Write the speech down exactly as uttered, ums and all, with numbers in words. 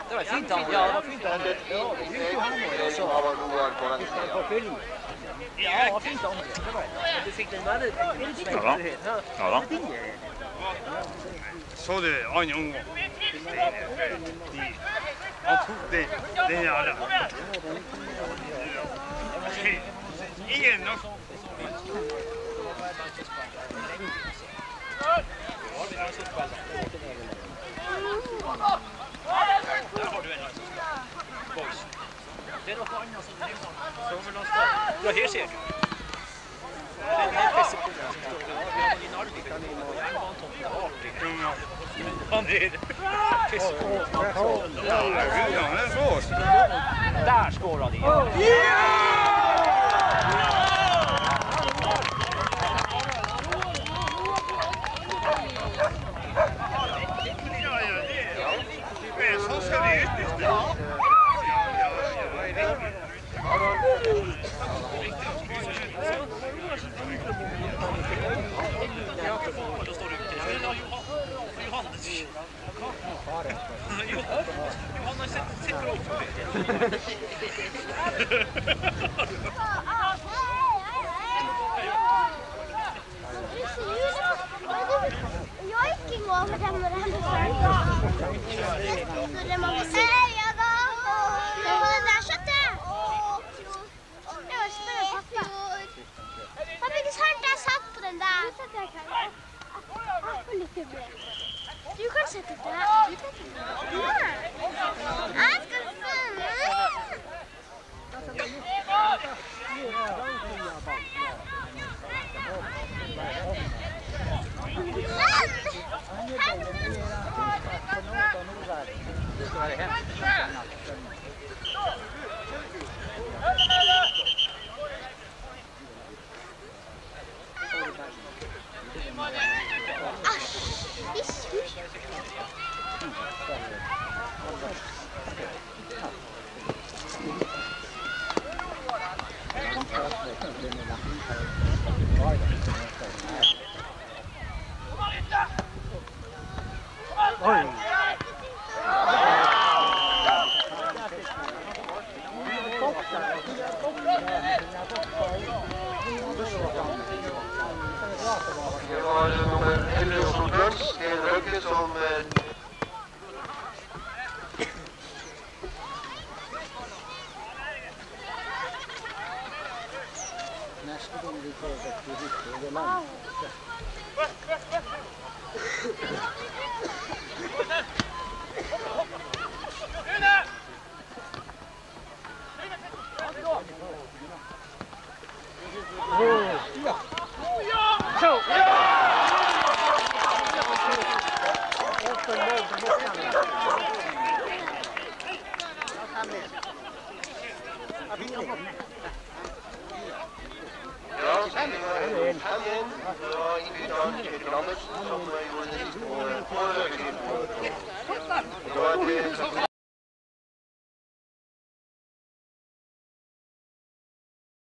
Det var fint han. Ja, det var fint han. Ja, det brukte jo han og så. På film. Ja, det var fint han. Det var det. Du fikk den veldig. Ja da. Ja da. Så du annen omgang? Han tok den, den jævla. Ingen nok. Der har du en boys. Det er noe annet som er sånn. Ja, her ser du. Det er en fisseprogram som står i Narvik. Han er fisseprogram. Ja, han er rås. Der skårer de. Johan har sett sitter opp for det. Joiking over dem når det hender seg. Ja da! Det var det der kjøttet! Det var spørre pappa. Pappa, ikke sant jeg satt på den der? Du kan sette det der. Ja. Jeg skal svømme. Oi! Det var nummer elleve Oslo Guns, Sten Røgge, som Neste gang vi får dette riktig over land. Ja, fem igjen. Det var innbyggeren Kjetil Andersen som gjorde det siste på